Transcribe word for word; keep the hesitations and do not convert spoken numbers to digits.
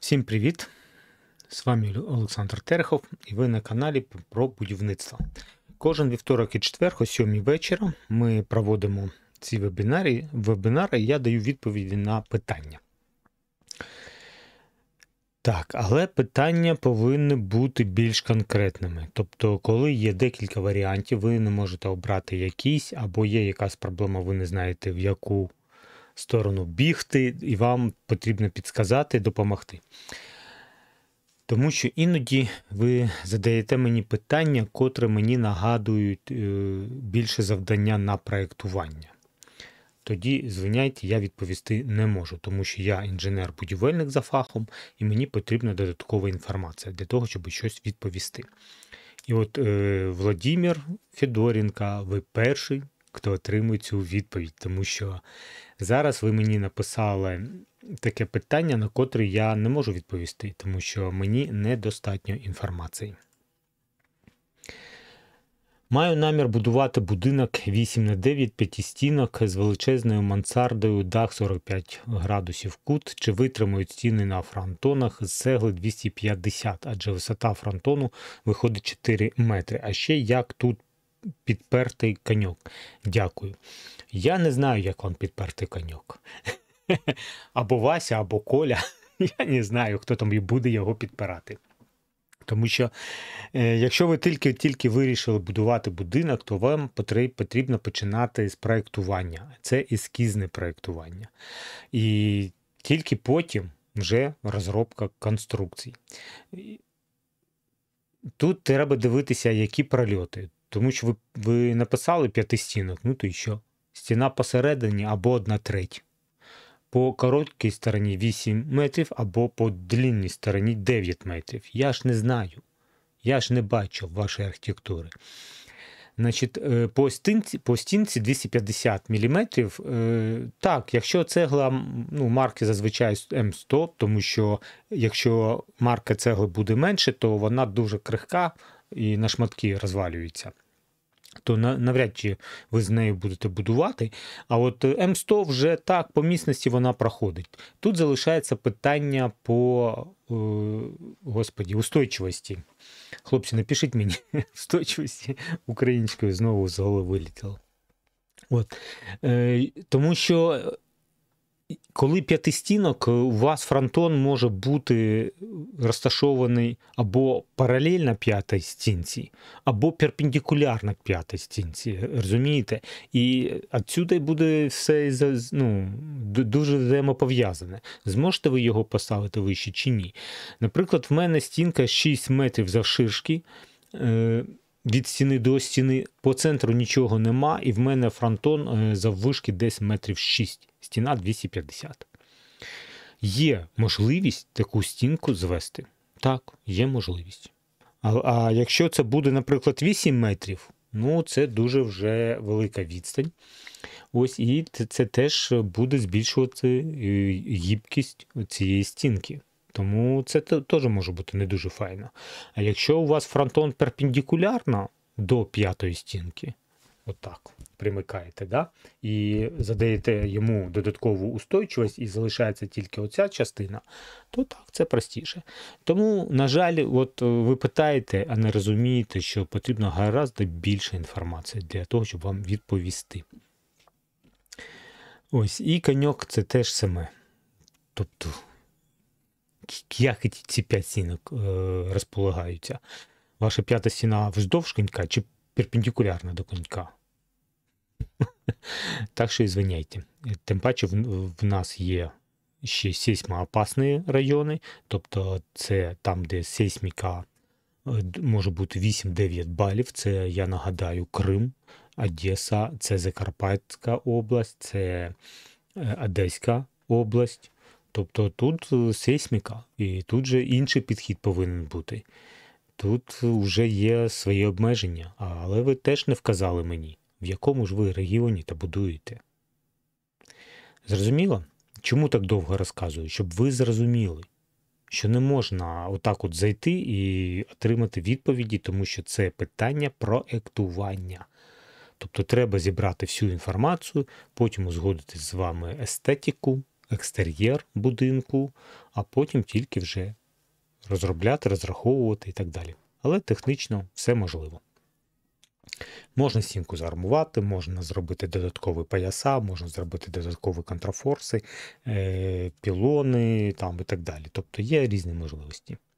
Всім привіт! З вами Олександр Терехов і ви на каналі про будівництво. Кожен вівторок і четвер о сьомій вечора ми проводимо ці вебінари, вебінари і я даю відповіді на питання. Так, але питання повинні бути більш конкретними. Тобто, коли є декілька варіантів, ви не можете обрати якийсь, або є якась проблема, ви не знаєте, в яку сторону бігти, і вам потрібно підказати, допомогти. Тому що іноді ви задаєте мені питання, котре мені нагадують більше завдання на проєктування. Тоді, звиняйте, я відповісти не можу, тому що я інженер-будівельник за фахом, і мені потрібна додаткова інформація для того, щоб щось відповісти. І от е, Владимир Федоренко, ви перший, хто отримує цю відповідь, тому що зараз ви мені написали таке питання, на котре я не можу відповісти, тому що мені недостатньо інформації. Маю намір будувати будинок вісім на дев'ять, п'ятистінок з величезною мансардою, дах сорок п'ять градусів кут, чи витримують стіни на фронтонах з цегли двісті п'ятдесят, адже висота фронтону виходить чотири метри. А ще як тут підпертий коньок. Дякую. Я не знаю, як вам підпертий коньок. Або Вася, або Коля. Я не знаю, хто там і буде його підпирати. Тому що, е, якщо ви тільки-тільки вирішили будувати будинок, то вам потрібно починати з проєктування. Це ескізне проєктування. І тільки потім вже розробка конструкцій. Тут треба дивитися, які прольоти. Тому що ви, ви написали п'яти стінок, ну то і що? Стіна посередині або одна треть. По короткій стороні вісім метрів, або по длинній стороні дев'ять метрів. Я ж не знаю. Я ж не бачу вашої архітектури. Значить, по стінці, по стінці двісті п'ятдесят міліметрів. Так, якщо цегла, ну, марки зазвичай ем сто, тому що якщо марка цегли буде менше, то вона дуже крихка і на шматки розвалюється. То навряд чи ви з нею будете будувати. А от ем сто вже так, по міцності вона проходить. Тут залишається питання по, е, господі, устойчивості. Хлопці, напишіть мені, устойчивості українською знову з голови вилетіло. От. Е, тому що коли п'ятистінок, у вас фронтон може бути розташований або паралельно п'ятій стінці, або перпендикулярно п'ятій стінці, розумієте? І відсюди буде все, ну, дуже взаємопов'язане. Зможете ви його поставити вище чи ні? Наприклад, в мене стінка шість метрів завширшки, від стіни до стіни, по центру нічого нема, і в мене фронтон заввишки десь метрів шість, стіна двісті п'ятдесят. Є можливість таку стінку звести? Так, є можливість. А, а якщо це буде, наприклад, вісім метрів, ну це дуже вже велика відстань. Ось, і це теж буде збільшувати гібкість цієї стінки. Тому це теж може бути не дуже файно. А якщо у вас фронтон перпендикулярно до п'ятої стінки, отак, примикаєте, да? І задаєте йому додаткову устойчивість і залишається тільки оця частина, то так, це простіше. Тому, на жаль, от ви питаєте, а не розумієте, що потрібно гораздо більше інформації для того, щоб вам відповісти. Ось, і коньок – це теж саме. Тобто, як ці п'ять стінок е, розполагаються? Ваша п'ята стіна вздовж конька чи перпендикулярна до конька? Так що, звиняйте. Тим паче в, в нас є ще сейсмоопасні райони, тобто це там, де сейсміка може бути вісім-дев'ять балів. Це, я нагадаю, Крим, Одеса, це Закарпатська область, це Одеська область. Тобто тут сейсміка, і тут же інший підхід повинен бути. Тут вже є свої обмеження, але ви теж не вказали мені, в якому ж ви регіоні та будуєте. Зрозуміло? Чому так довго розказую? Щоб ви зрозуміли, що не можна отак от зайти і отримати відповіді, тому що це питання проектування. Тобто треба зібрати всю інформацію, потім узгодити з вами естетику, екстер'єр будинку, а потім тільки вже розробляти, розраховувати і так далі. Але технічно все можливо. Можна стінку заармувати, можна зробити додаткові пояса, можна зробити додаткові контрафорси, е, пілони там, і так далі. Тобто є різні можливості.